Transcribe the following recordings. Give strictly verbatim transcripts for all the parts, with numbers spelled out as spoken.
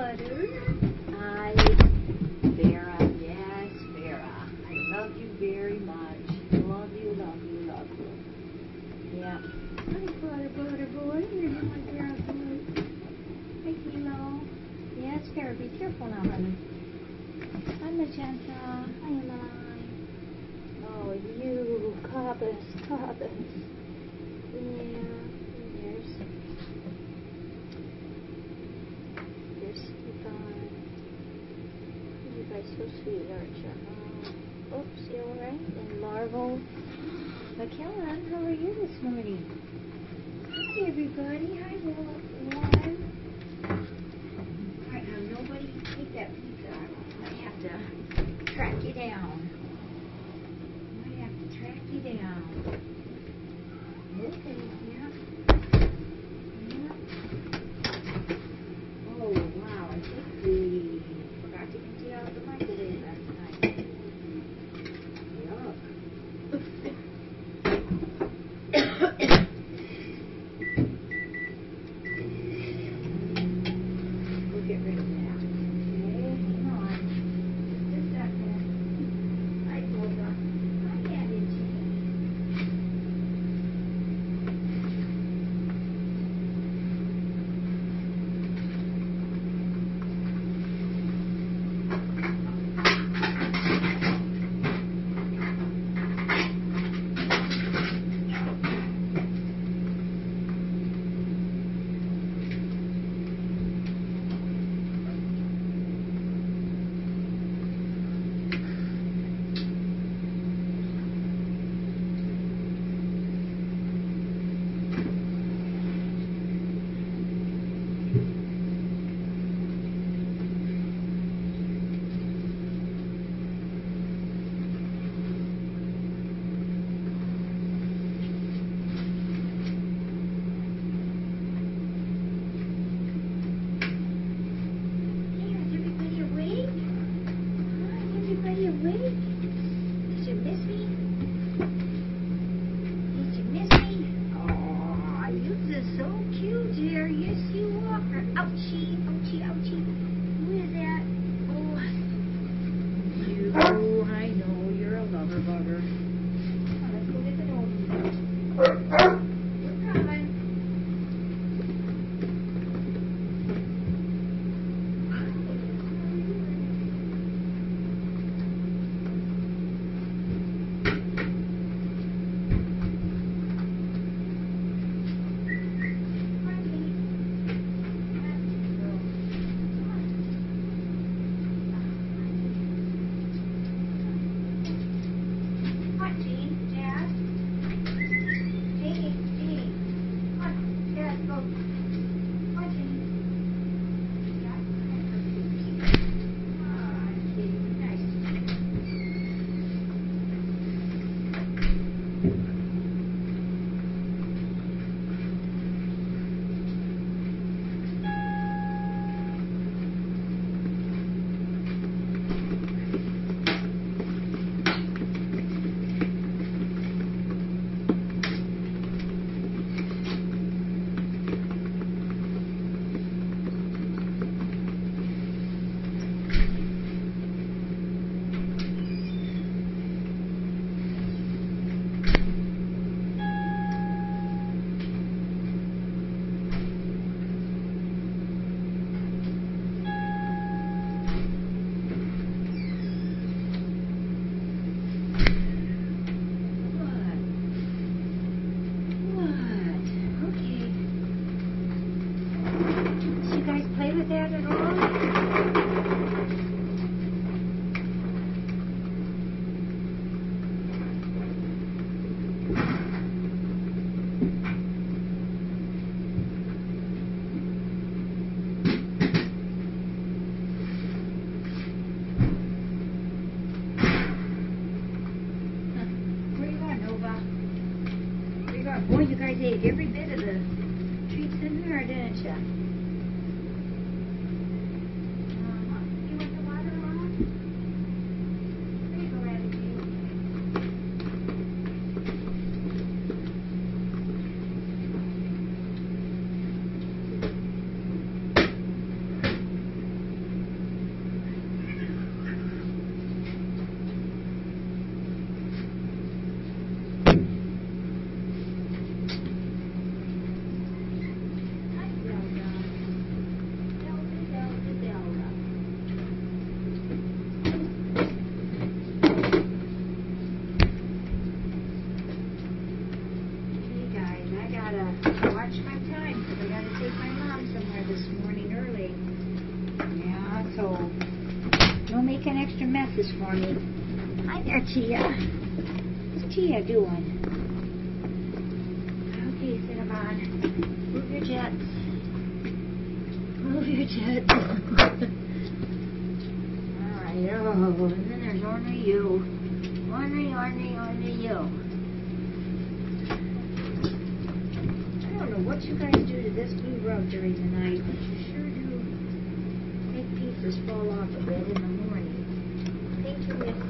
butter. I, Vera, yes, Vera. I love you very much. Love you, love you, love you. Yeah. Hi, butter, butter boy. You're my Vera boy. Hi, Kilo. Yes, Vera, be careful now, honey. Hi, Magenta. Hi, Emily. Oh, you, Cobbus, Cobbus. Yeah, there's, there's Stefan. You guys so sweet, aren't you? Oh, oops, you alright? And Marvel. McKellen, how are you this morning? Hi, everybody. Hi, Warren. Alright, now nobody take that pizza. I might have to track you down. Might have to track you down. Okay, yeah. Yeah. Oh, wow, I think we forgot to empty out the microwave last night. Yuck. We'll get rid of that. Okay, hang on. Just a second. Hi, Cobra. Hi, Andy G. Boy, you guys ate every bit of the treats in there, didn't you? Uh-huh. You want the water, Mom? There you go, Rabbit. pieces for me. Hi there, Tia. What's Tia doing? Okay, Cinnabon. Move your jets. Move your jets. Alright, oh, and then there's Ornery you. Ornery, Ornery, Ornery you. I don't know what you guys do to this blue rug during the night, but you sure do make pieces fall off of it in the morning. Thank you, Miss.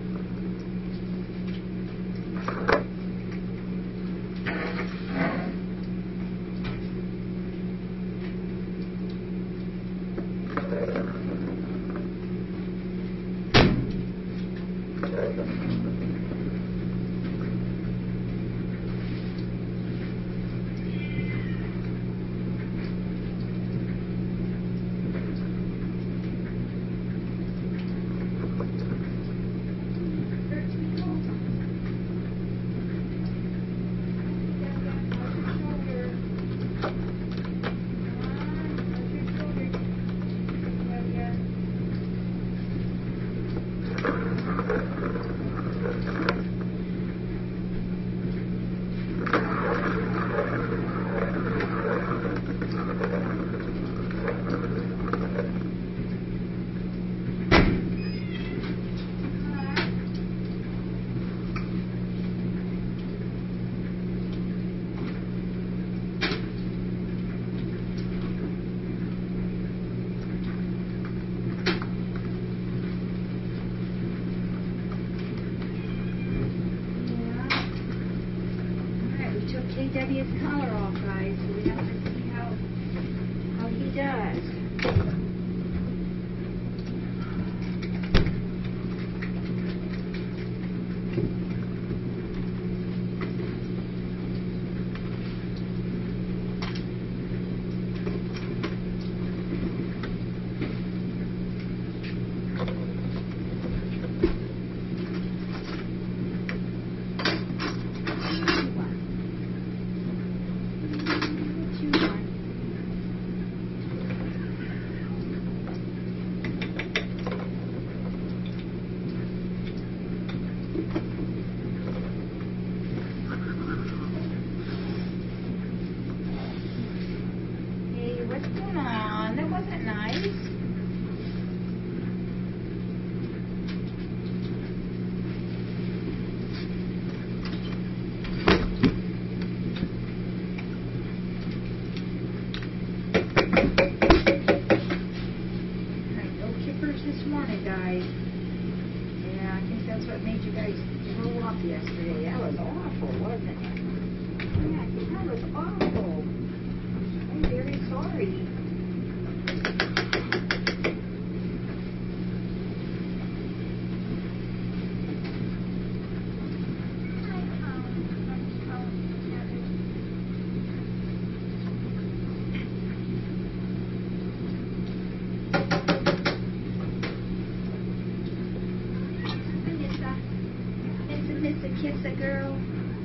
K W's collar off, guys, so we have to see how how he does. Yesterday, that was awful, wasn't it? Yeah, that was awful. I'm very sorry. Kiss a girl.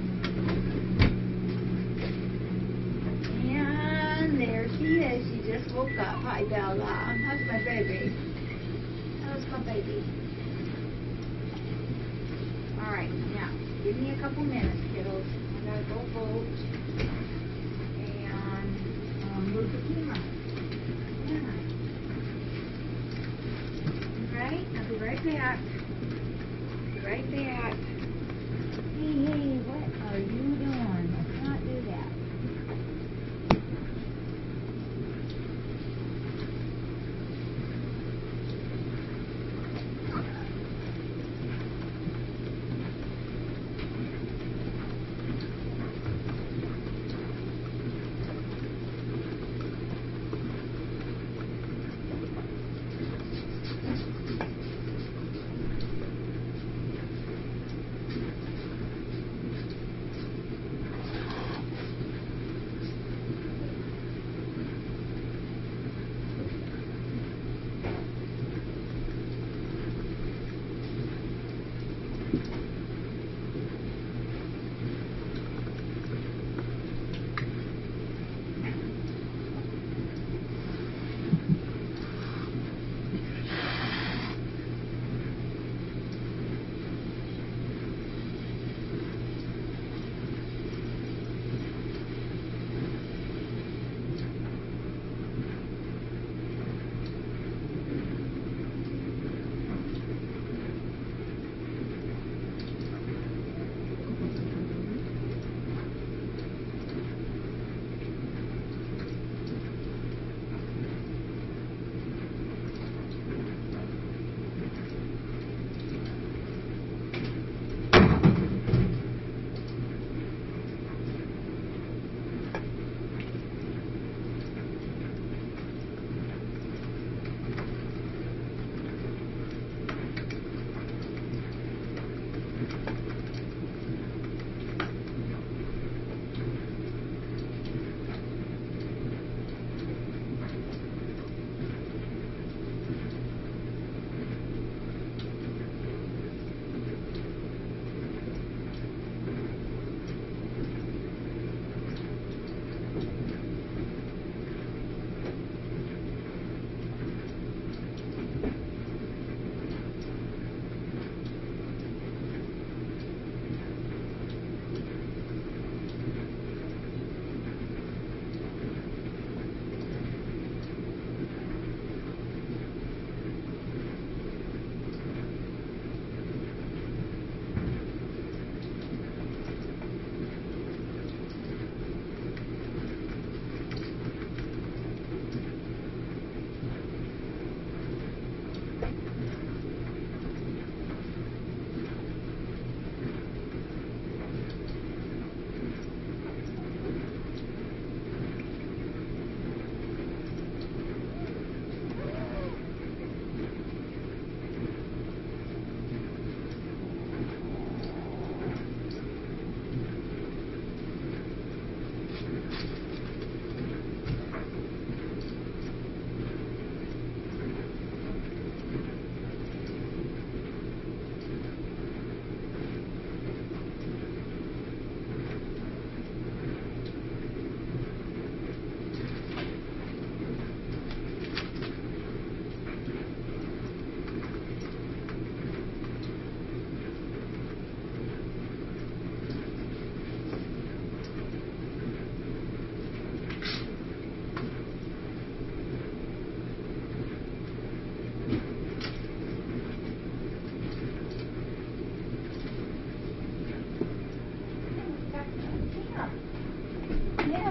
And there she is. She just woke up. Hi, Bella. How's my baby? How's my baby? Alright, now, give me a couple minutes, kiddos. I gotta go vote. And um, move the camera. Yeah. Alright, I'll be right back. Be right back. Hey, hey, what are you doing? Let's not do that.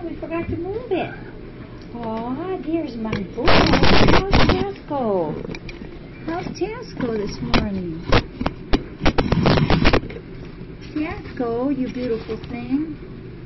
we forgot to move it. Aw, there's my boy. How's Tasco? How's Tasco this morning? Tasco, you beautiful thing.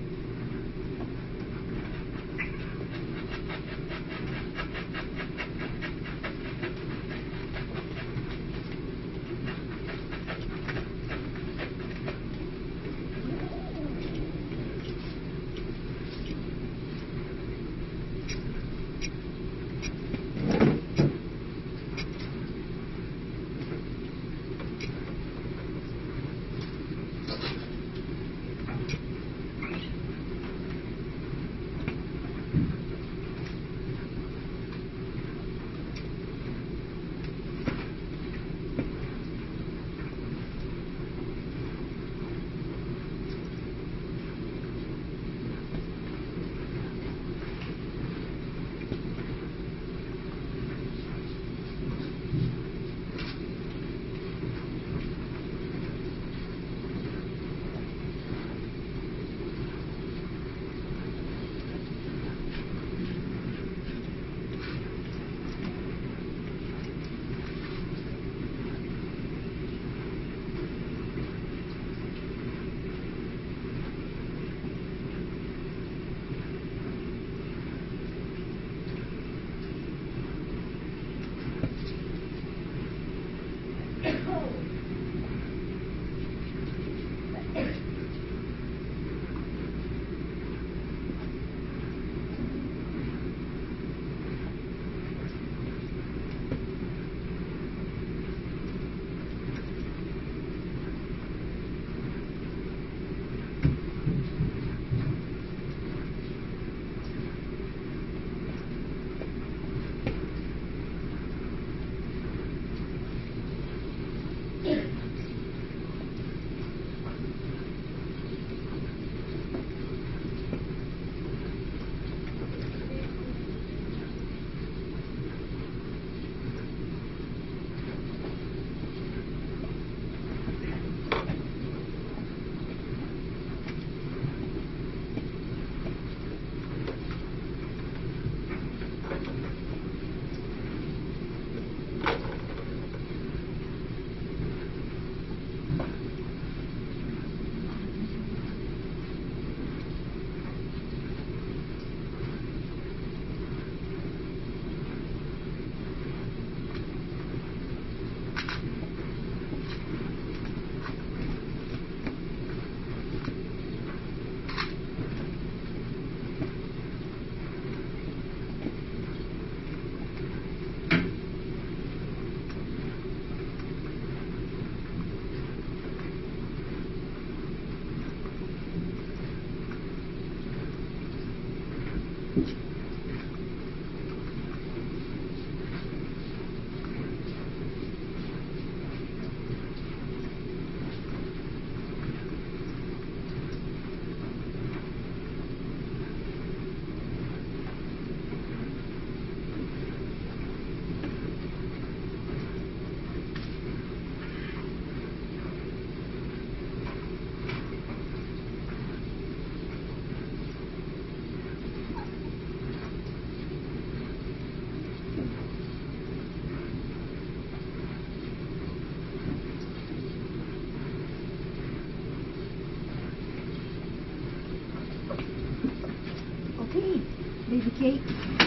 Baby Kate.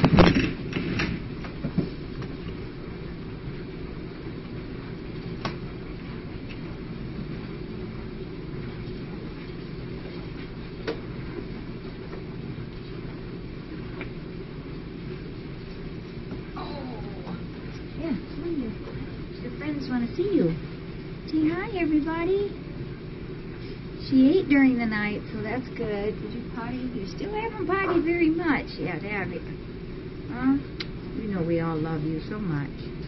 Yeah, come here. Your friends want to see you. Say hi, everybody. She ate during the night, so that's good. Did you potty? You still haven't pottied very much yet, have you? Huh? You know we all love you so much.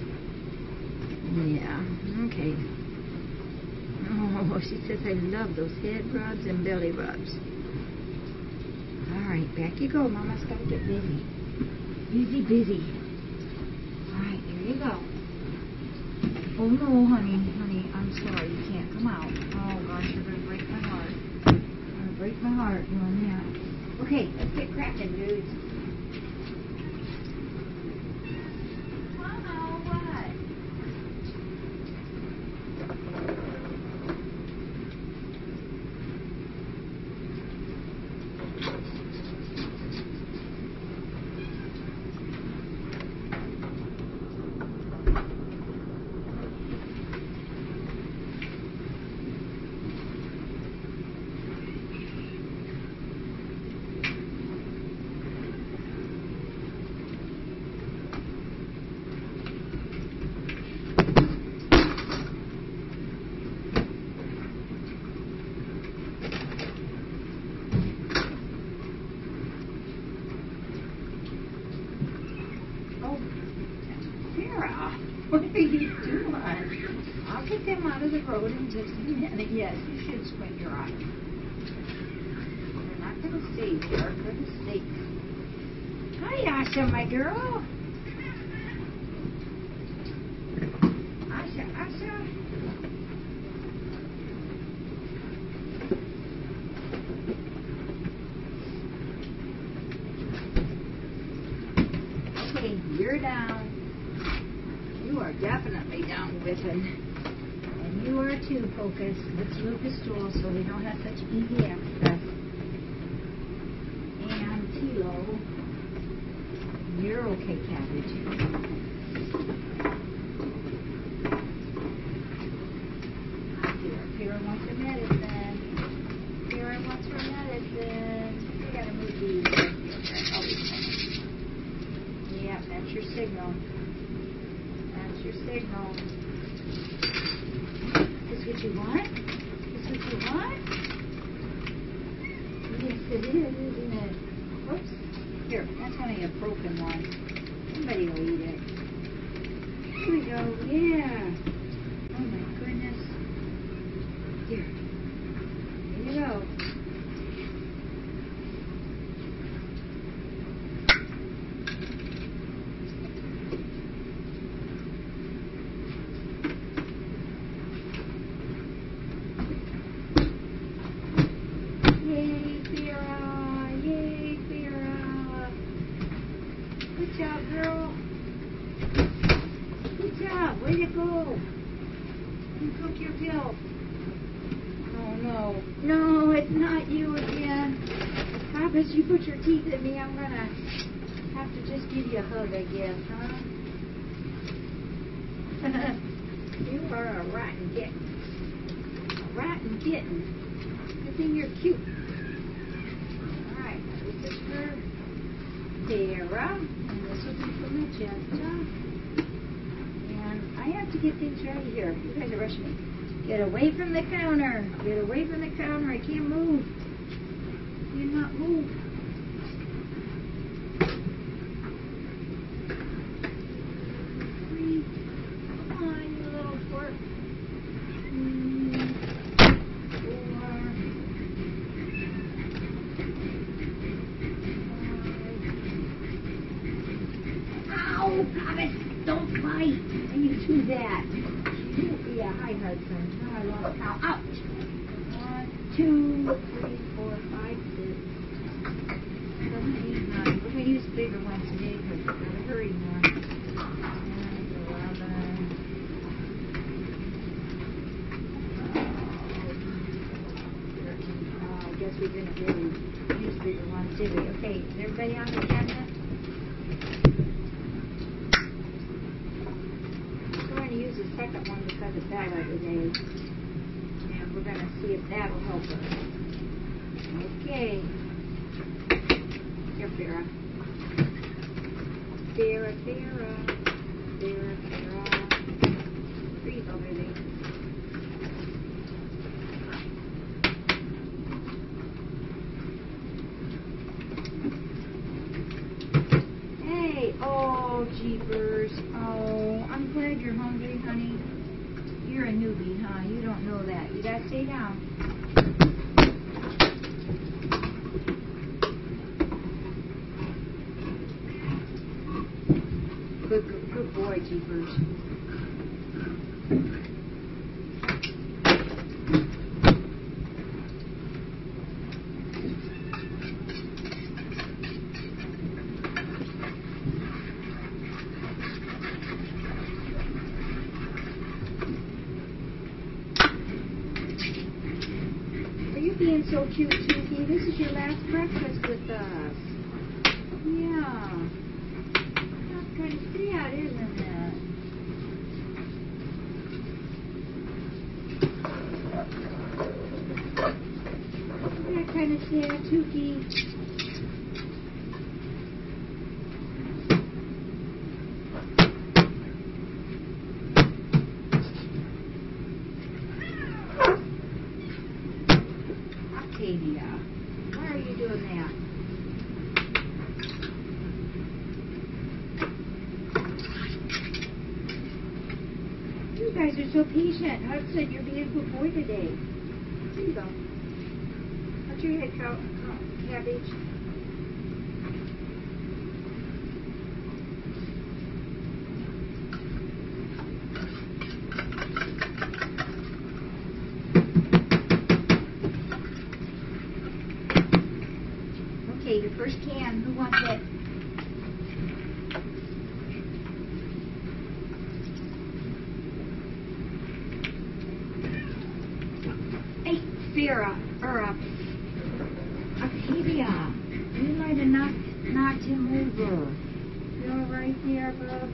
Yeah, okay. Oh, she says I love those head rubs and belly rubs. All right, back you go. Mama's got to get busy. Busy, busy. All right, there you go. Oh, no, honey, honey, I'm sorry. You can't come out. Oh, gosh, you're going to break my heart. You're going to break my heart doing that. Okay, let's get cracking, dudes. Wow, what? What are you doing? I'll get them out of the road in just a minute. Yes, you should squint your eyes. They're not going to stay there. Goodness sakes. Hi, Asha, my girl. Asha, Asha. Okay, you're down. You are definitely down with it. And you are too, Focus. Let's move the stool so we don't have such easy access. And Tilo, you're okay, Cabbage. Here, Vera wants her medicine. Vera wants her medicine. We gotta move these. Yep, that's your signal. Your signal. Is this what you want? Is this what you want? Yes, it is, isn't it? Whoops. Here, that's only a broken one. Somebody will eat it. Here we go. Yeah. Oh my goodness. Here. Here you go. Good job, girl. Good job. Way to go. You cook your pill. Oh, no. No, it's not you again. Papas, you put your teeth in me. I'm going to have to just give you a hug, I guess, huh? You are a rotten kitten. A rotten kitten. Good thing you're cute. All right. This is for Vera. This will be for Magenta. And I have to get things ready here. You guys are rushing me. Get away from the counter. Get away from the counter. I can't move. Cannot move. Three. Come on, you little twerp. Mm. Thomas, don't bite when you do that. You will be a high husband. Now I lost count. Ouch. One, two, three, four, five, six, seven, eight, nine. We're going to use bigger ones today because we've got to hurry more. ten, eleven. Oh, I guess we didn't really use bigger ones, did we? Okay, is everybody on the agenda? Use the second one because of that other day. And we're going to see if that'll help us. Okay. Here, Vera. Vera, Vera. Vera, Vera. Breathe over there. Hey, oh, jeepers. Oh, I'm glad you're hungry, honey. You're a newbie, huh? You don't know that. You gotta stay down. Good, good, good boy, jeepers. so cute, Tookie. This is your last breakfast with us. Yeah. That's kind of sad, isn't it? Isn't that kind of sad, Tookie? Octavia, why are you doing that? You guys are so patient. Hudson, you're being a good boy today. Here you go. Watch your head, cow, cow, cabbage. Okay, your first can. Who wants it? Hey, Vera, or uh, Octavia, you might have knocked, knocked him over. You all right there, bub?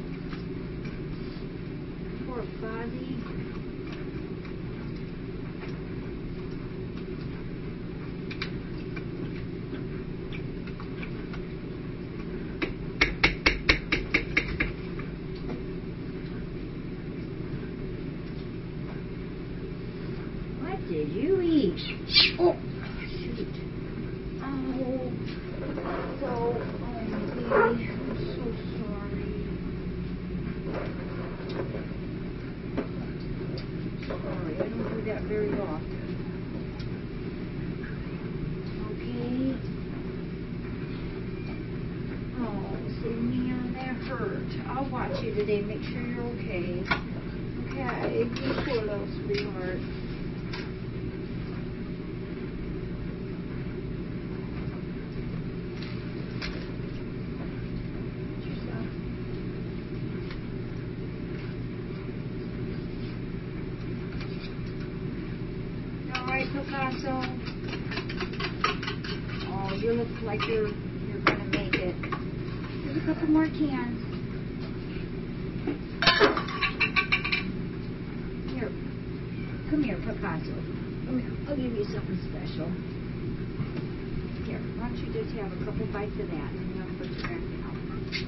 Poor Fozzie. What did you eat? Oh, shoot. Oh, so, oh, baby, I'm so sorry. Sorry, I don't do that very often. Okay. Oh, see, man, that hurt. I'll watch you today, make sure you're okay. Okay, you poor little sweetheart. Alright, Picasso. Oh, you look like you're you're gonna make it. There's a couple more cans. Here. Come here, Picasso. Come here. I'll give you something special. Here, why don't you just have a couple bites of that and then I'll put you back down.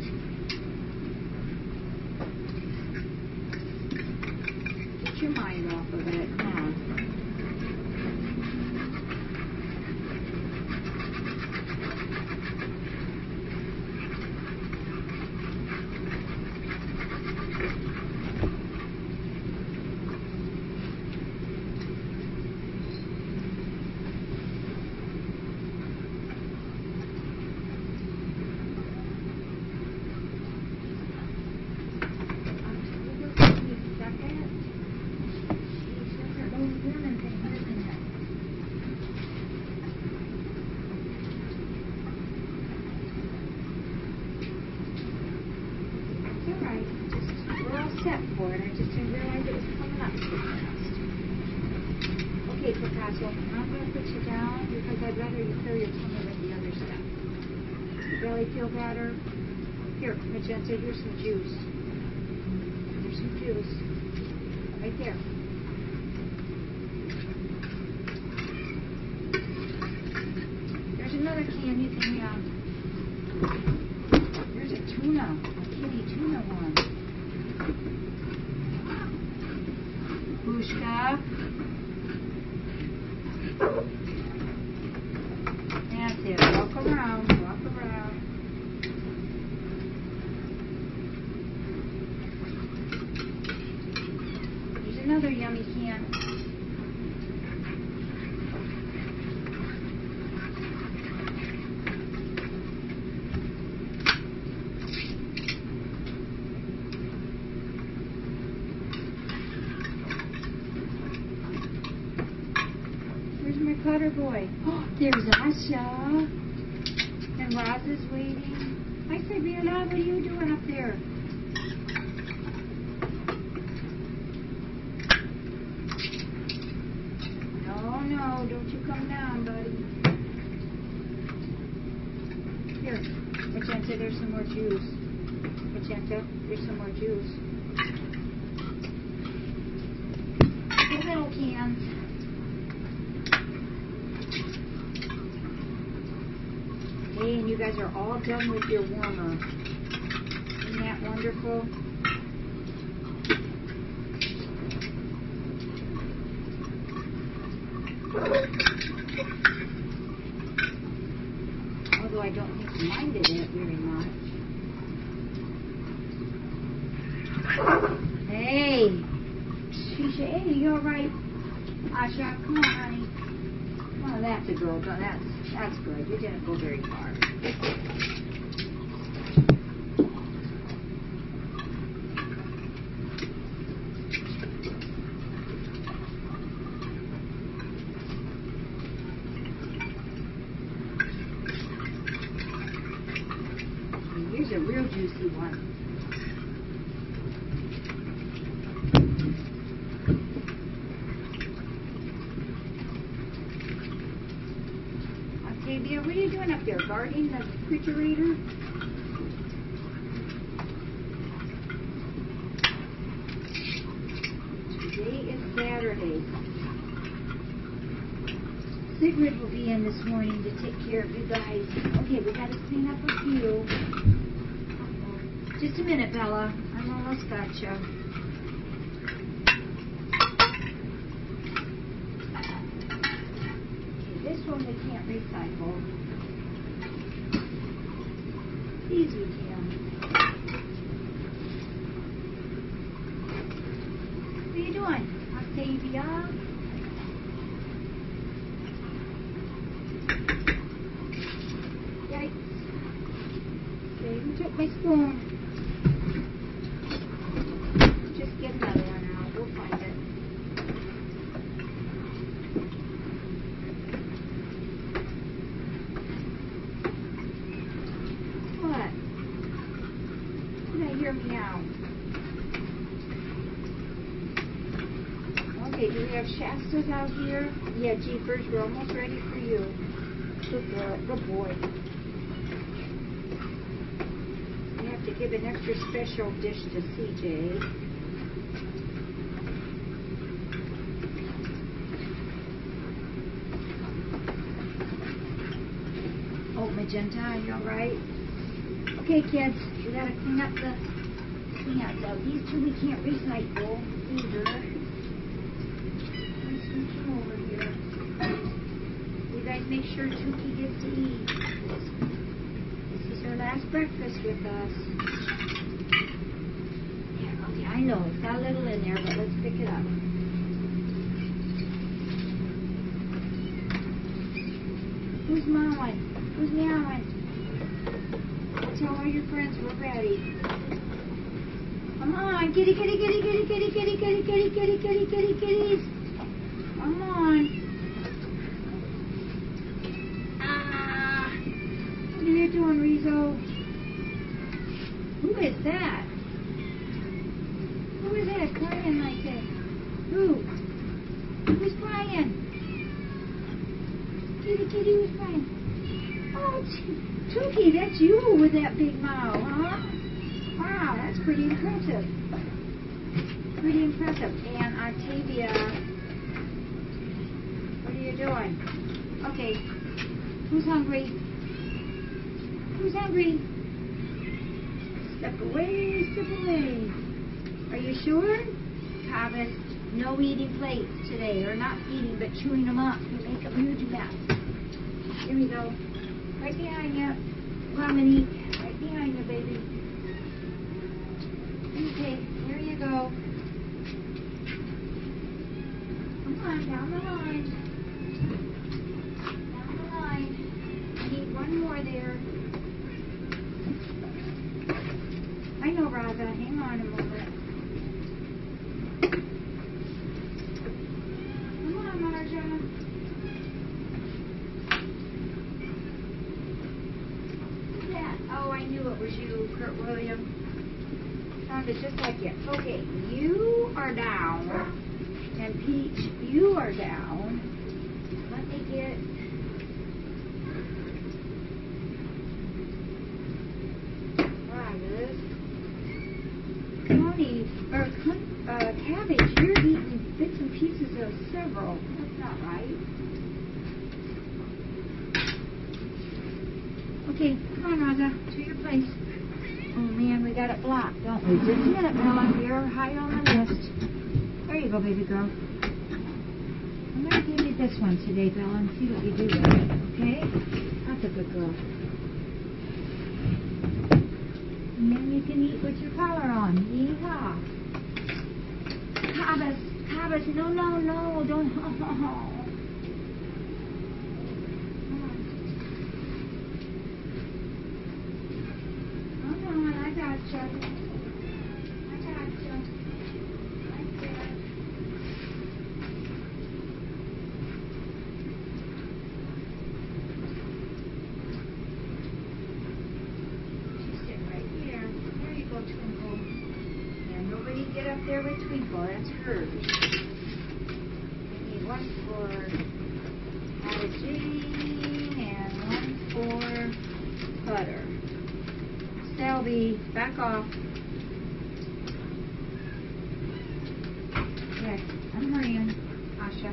Get your mind off of it. Come on. Set for it. I just didn't realize it was coming up so fast. Okay, Picasso, I'm going to put you down because I'd rather you clear your tummy with the other stuff. Your belly feel better? Here, Magenta, here's some juice. Here's some juice. Right there. There's another can you can have. There's a tuna, a kitty tuna one. Bushka. That's it. Walk around. Walk around. There's another yummy can. My cutter boy. Oh, there's Asha. And Roz is waiting. Hi, Sabina. What are you doing up there? No, no. Don't you come down, buddy. Here, Magenta, there's some more juice. Magenta, there's some more juice. The little cans. Hey, and you guys are all done with your warmer. Isn't that wonderful? Although I don't think you minded it very much. Hey! Shisha, hey, you alright? Asha, come on, honey. Oh, that's a girl. That's, that's good. You didn't go very far. Here's a real juicy one. Octavia, what are you doing up there? Guarding the refrigerator? Today is Saturday. Sigrid will be in this morning to take care of you guys. Okay, we gotta clean up a few. Just a minute, Bella. I'm almost got you. Okay, this one we can't recycle. These we can. What are you doing, Octavia? Yikes. Okay, who took my spoon? Just get another one out. We'll find it. What? Did I hear meow? Okay, do we have Shastas out here? Yeah, Jeepers, we're almost ready for you. Good girl, good boy. We have to give an extra special dish to C J. Oh, Magenta, are you alright? Okay, kids, we gotta clean up the clean up though. These two we can't recycle either. Let's switch them over here. You guys make sure Tuki gets to eat. This is her last breakfast with us. Yeah, okay, I know it's got a little in there, but let's pick it up. Who's mowing? Who's meowing? Tell all your friends we're ready. Come on, kitty, kitty, kitty, kitty, kitty, kitty, kitty, kitty, kitty, kitty, kitty, kitties. Come on. Ah, what are you doing, Rizzo? Who is that? Who is that crying like that? Who? Who's crying? Kitty, kitty, who's crying? Oh, Tuki, that's you with that big mouth, huh? Wow, that's pretty impressive. Pretty impressive. And Octavia, what are you doing? Okay, who's hungry? Who's hungry? Step away, step away. Are you sure? Thomas, no eating plates today, or not eating, but chewing them up. You make a huge mess. Here we go. Right behind you. Come and eat. Right behind you, baby. Okay, here you go. Come on, down the line. Down the line. I need one more there. I know, Raza. Hang on a moment. Come on, Marja. Oh, I knew it was you, Kurt William. Sounded just like you. Okay, you are down. And Peach, you are down. Let me get. Connie, or uh, Cabbage, you're eating bits and pieces of several. That's not right. Okay, come on, Raza, to your place. Oh man, we got it blocked, don't we? Just a minute, Bella. You're high on the list. There you go, baby girl. I'm going to give you this one today, Bella, and see what you do with it, okay? That's a good girl. And then you can eat with your collar on. Yeehaw. Cabbage, Cabbage, no, no, no, don't. Oh, oh, oh. Come on, I got you. I got you. Right there. She's sitting right here. There you go, Twinkle. Yeah, nobody get up there with Twinkle. That's hers. We need one for Jean and one for Butter. Selby, back off. Okay, I'm hurrying, Asha.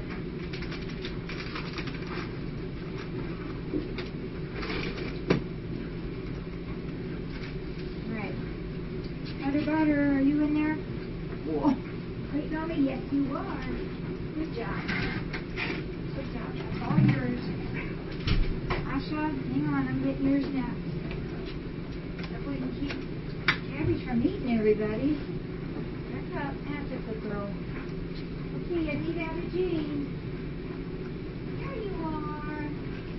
Alright. Butter, Butter, are you in there? Whoa. Waiting on me? Yes, you are. Good job. Good job. That's all yours. Asha, hang on, I'm getting yours next. If we can keep Cabbage from eating everybody. Back up. That's a good girl. Okay, I need out of Jean. There you are.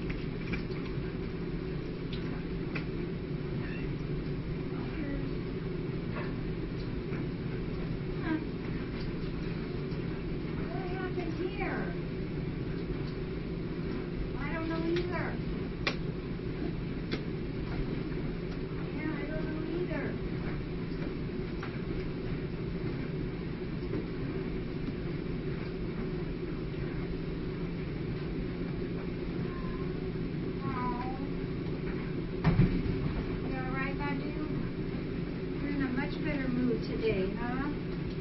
Huh. What happened here? I don't know either. Yeah, I don't know either. Today, huh?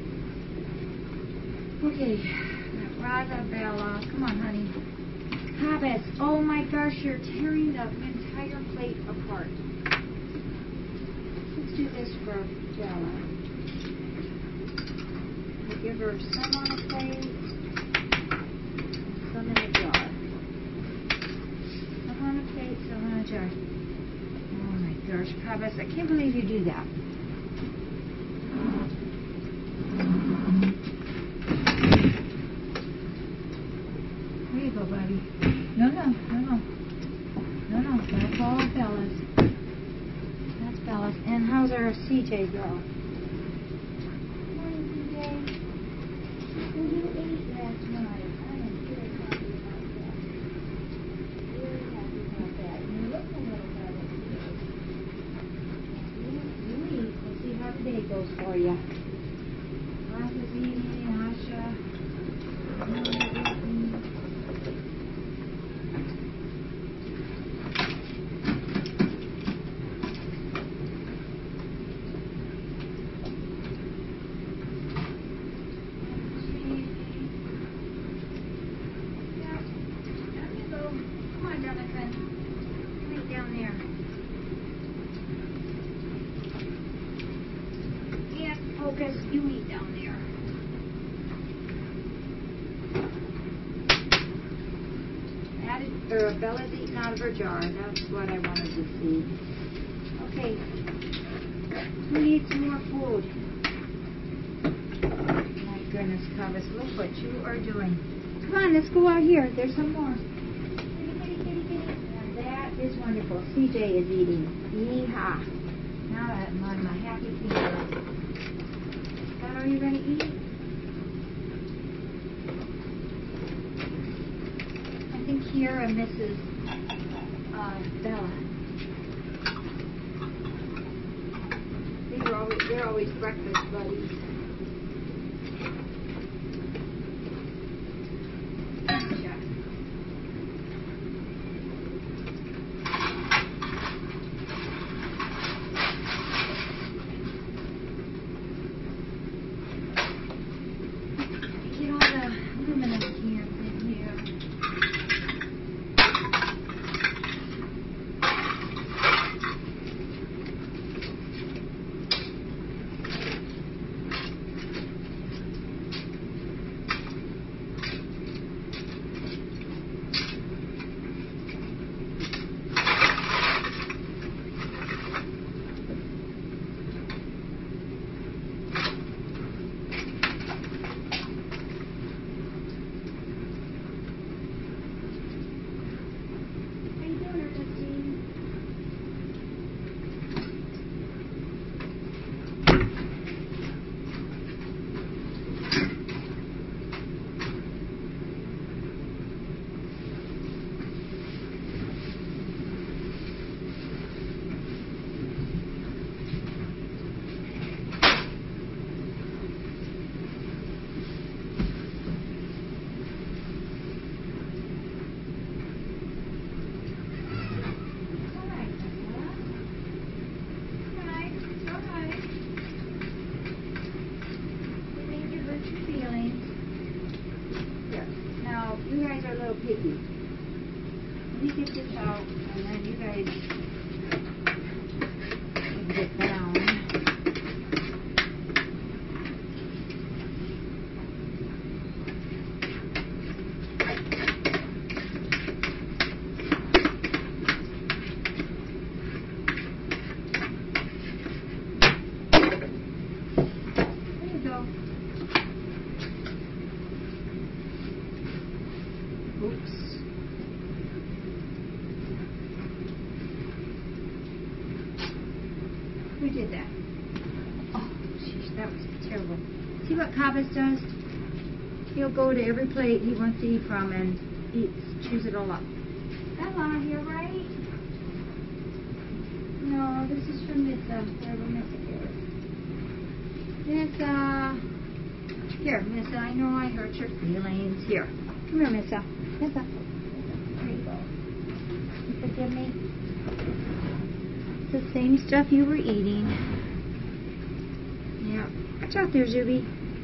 Okay, Raza, Bella, come on, honey. Cabbage, oh my gosh, you're tearing the entire plate apart. Let's do this for Bella. We'll give her some on a plate, some in a jar. Some on a plate, some on a jar. Oh my gosh, Cabbage, I can't believe you do that. There you go, buddy. No, no, no, no. No, no, that's all Bella's. That's Bella's. And how's our C J girl? Morning, C J. Well, you ate last night. I am very happy about that. Very happy about that. And you look a little better. You, you eat. We'll see how the day goes for you. Raza's eating, Asha. You're eating. Focus, you eat down there. Added, or Bella's eating out of her jar. That's what I wanted to see. Okay. Who needs more food? My goodness, Cabbage, look what you are doing. Come on, let's go out here. There's some more. Kitty, kitty, kitty, kitty. And that is wonderful. C J is eating. Yeehaw. Now I'm on my happy feet. What are you going to eat? I think Kiara misses uh, Bella. They were always, they're always breakfast buddies. Gotcha. out, and then you guys can get down. There you go. Oops. Who did that? Oh, jeez, that was terrible. See what Chavez does? He'll go to every plate he wants to eat from and eats, chews it all up. Bella, you're right. No, this is from Missa, wherever Missa is. Missa. Here, Missa, I know I hurt your feelings. Here. Come here, Missa. Missa. There you go. You forgive me? It's the same stuff you were eating. Yeah. Watch out there, Zuby.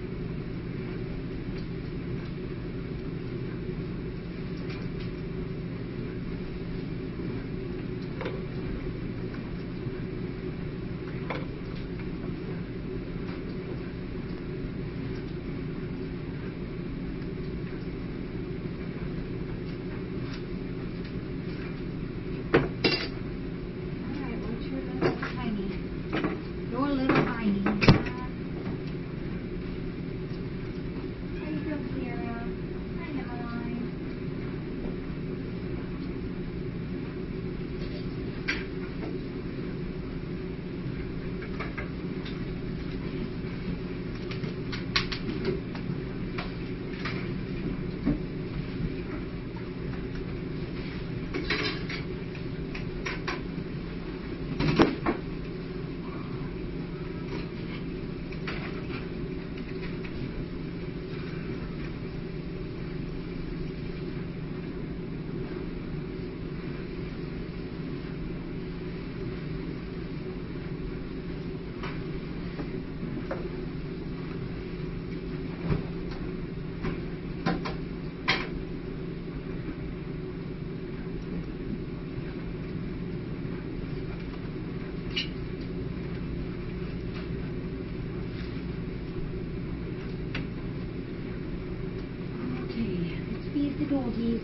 The doggies.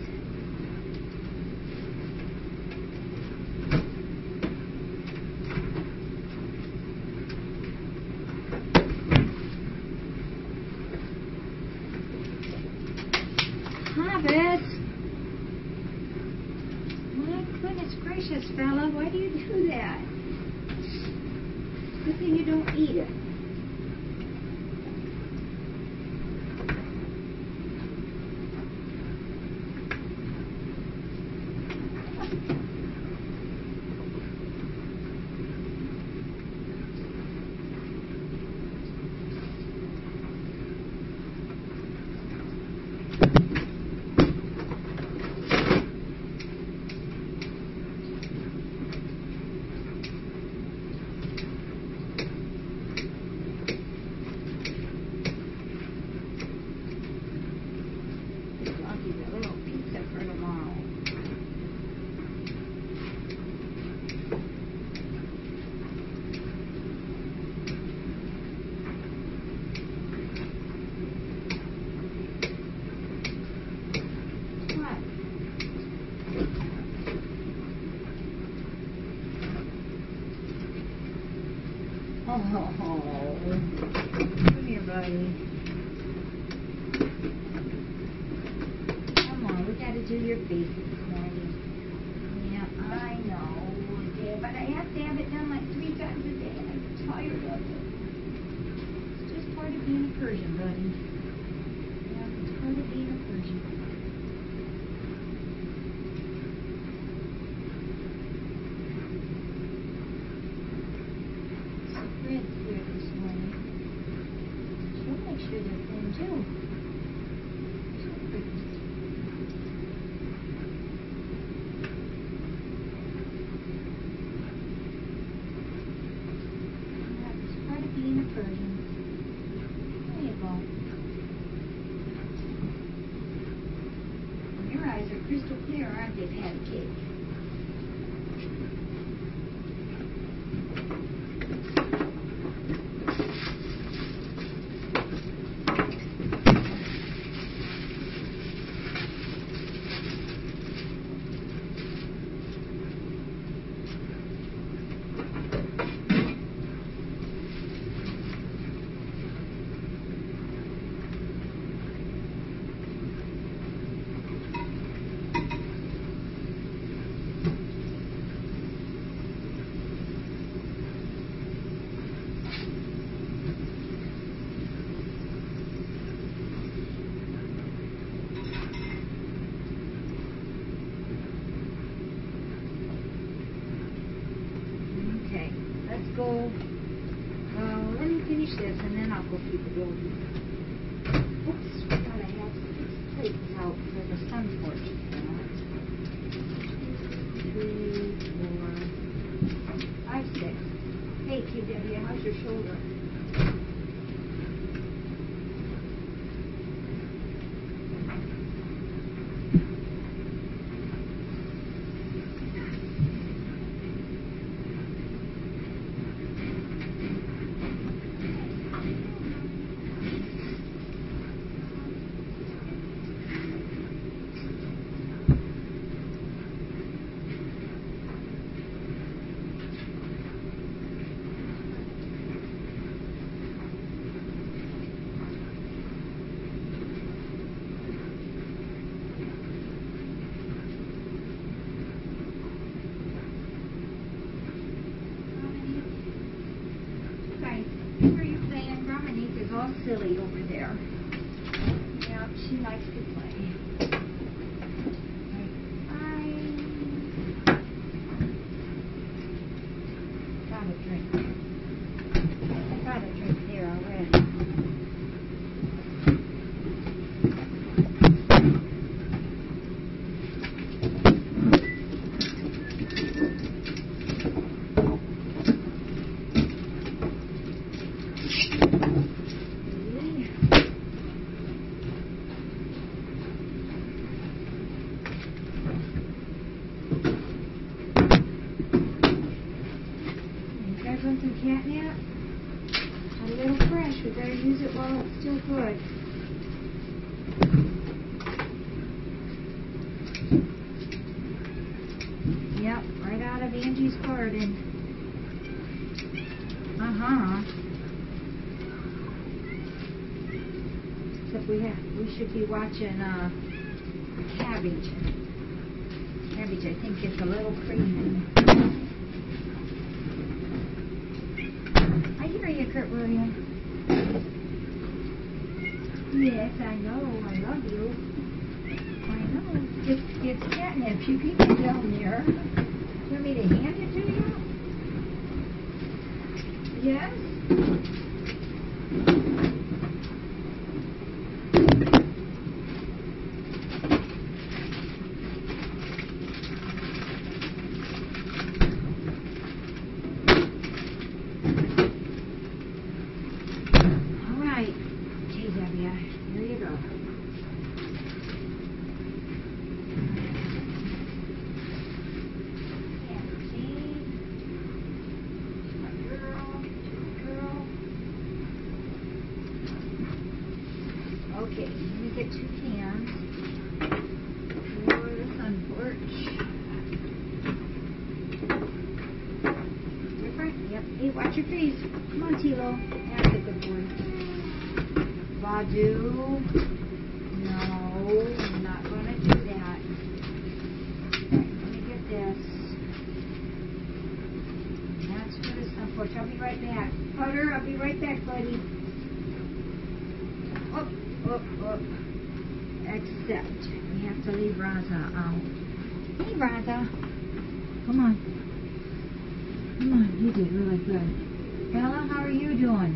Chavez! My goodness gracious, fella, why do you do that? Good thing you don't eat it. Oh, come here, buddy. Come on, we got to do your face this morning. Yeah, I know. Yeah, but I have to have it done like three times a day, and I'm tired of it. It's just part of being a Persian, buddy. Yeah, it's part of being a Persian. There you go. let's go. Uh, let me finish this and then I'll go feed the doggies. Oops, we gotta have six plates out for the sun porch. Three, four, five, six. Hey, Q W, how's your shoulder? All silly over there. Yeah, she likes to play. Right. Got a drink. I got a drink there already. Some catnip. A little fresh. We better use it while it's still good. Yep, right out of Angie's garden. Uh huh. Except we have, we should be watching uh, cabbage. Cabbage, I think, gets a little creamy. You, Kurt William. Yes, I know. I love you. I know. It's, it's catnip. You keep it down there. You want me to hand it to you? Yes? Okay, let me get two cans for the sun porch. Different? Yep. Hey, watch your face. Come on, Tilo. That's a good boy. Badu. No, I'm not going to do that. Right, let me get this. That's for the sun porch. I'll be right back. Putter, I'll be right back, buddy. Up, up, up. Except we have to leave Raza out. Hey, Raza. Come on. Come on, you did really good. Bella, how are you doing?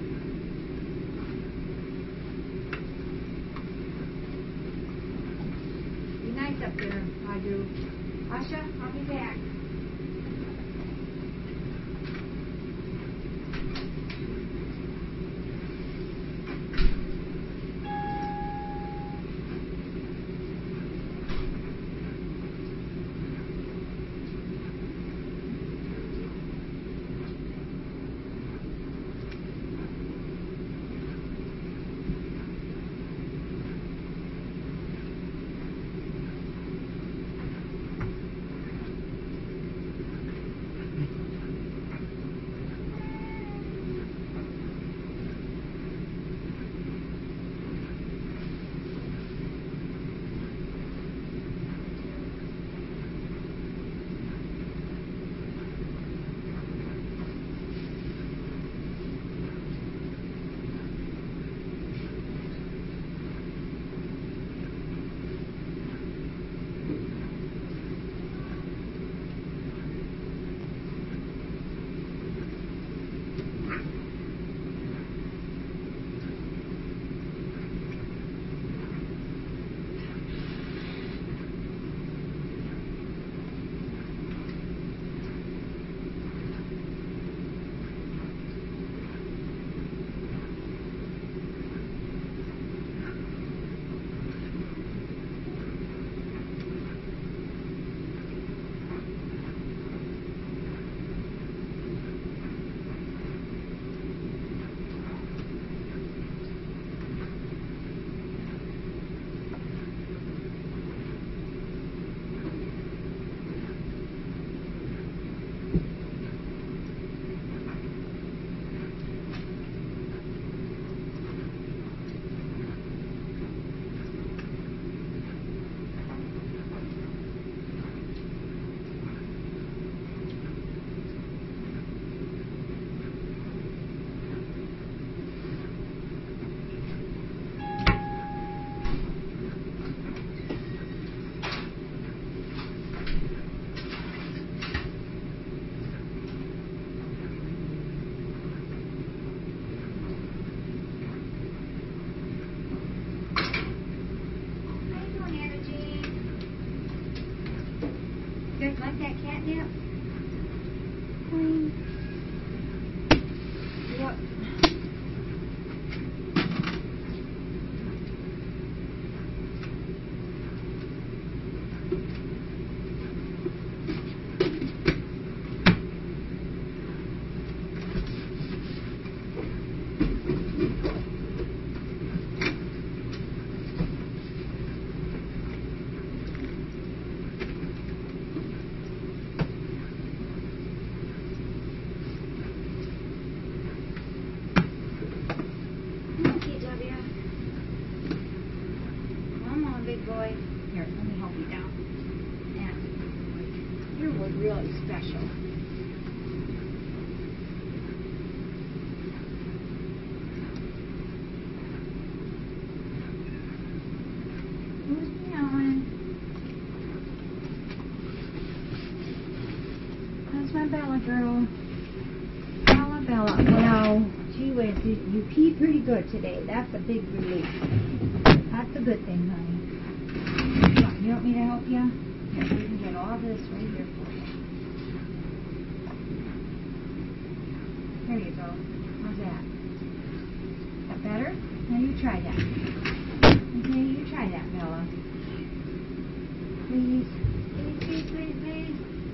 Be nice up there, Badu. Asha, I'll be back. You guys like that catnip? Clean. Yep. Big boy. Here, let me help you down. Yeah. You were really special. Who's meowing? That's my Bella girl. Bella, Bella. Well, gee whiz, you, you peed pretty good today. That's a big relief. That's a good thing, honey. You want me to help you? Here, we can get all this right here for you. There you go. How's that? Is that better? Now you try that. Okay, you try that, Bella. Please. Please, please, please, please.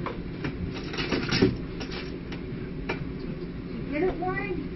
Did you get it, Warren?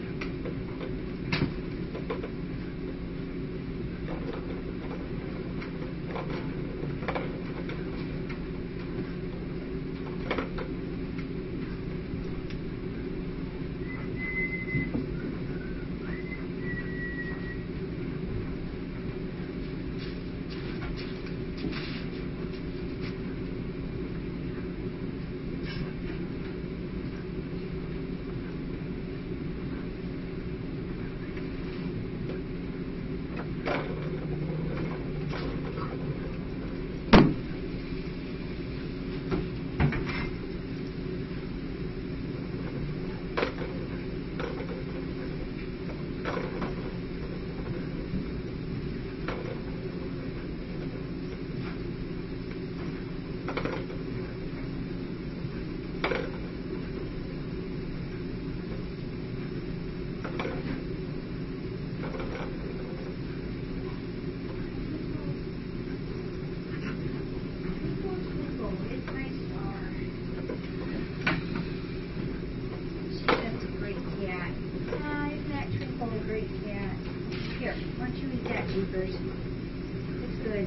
Here, why don't you eat that, Jeepers? It's good.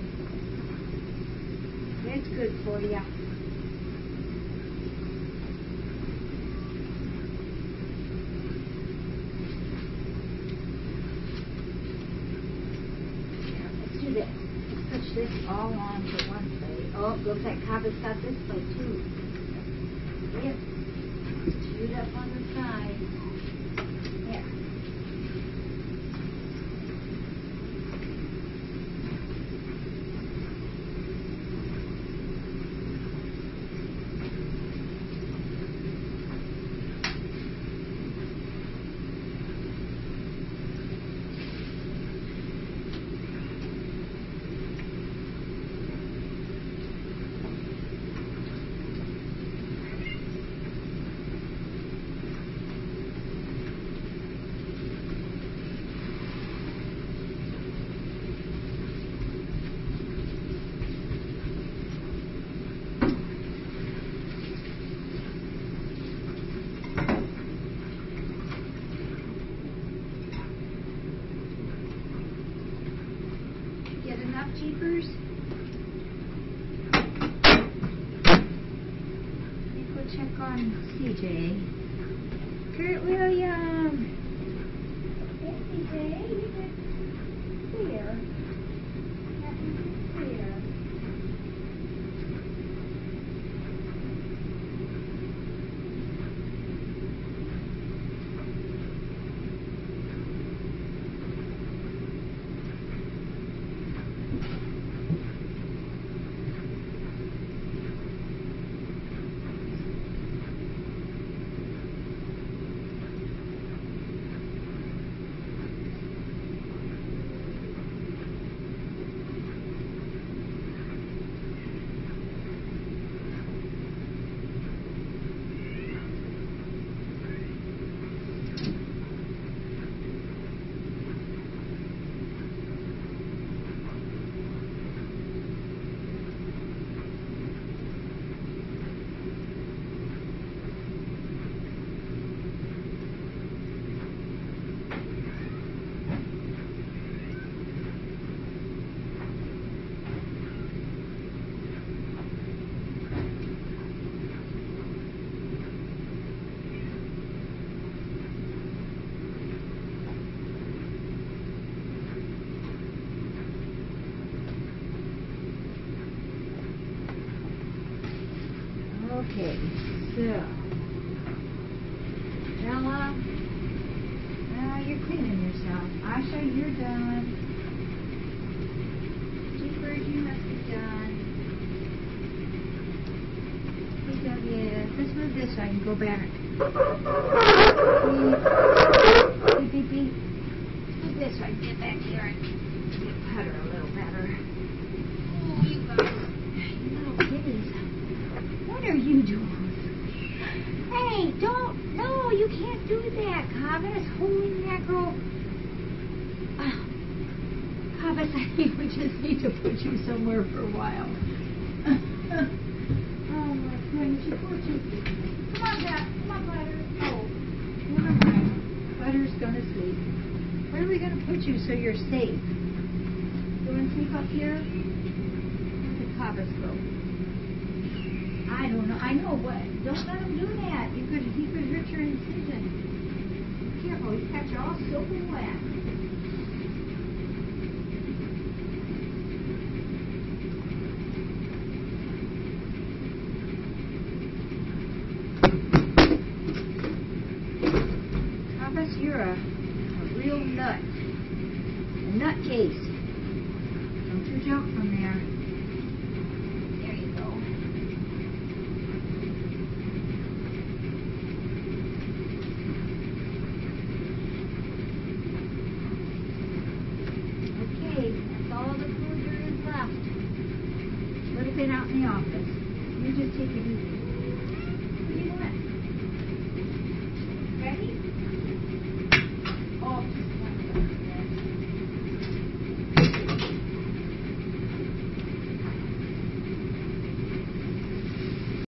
It's good for you. Here, let's do this. Let's push this all onto one plate. Oh, looks like Kava's got this plate too. Yep. Shoot up on the side. Yeah. Enough, Jeepers? Let me go check on C J. Kurt William. Hey, C J, you did clear. That is clear. Okay, so Bella, uh, you're cleaning yourself. Asha, you're done. Jeepers, you must be done. P W, let's move this so I can go back. Beep, beep, beep. Move this so I can get back here and get putter a little better. Oh, you guys, you little kitties. What are you doing? Hey, don't, no, you can't do that, Cobus. Holy mackerel. Uh, Cobus, I think we just need to put you somewhere for a while. Oh my goodness, you poor cheeky. Come on, Pat. Come on, Butter. Oh, never mind. Butter's gonna sleep. Where are we gonna put you so you're safe? You wanna sleep up here? Where did Cobus go? I don't know. I know, but don't let him do that. You could, he could hurt your incision. Be careful. He's got you all soaking wet. Thomas, you're a, a real nut. A nutcase. Don't you jump from there. There you go. Okay, that's all the food there is left. Should have been out in the office. You just take it easy.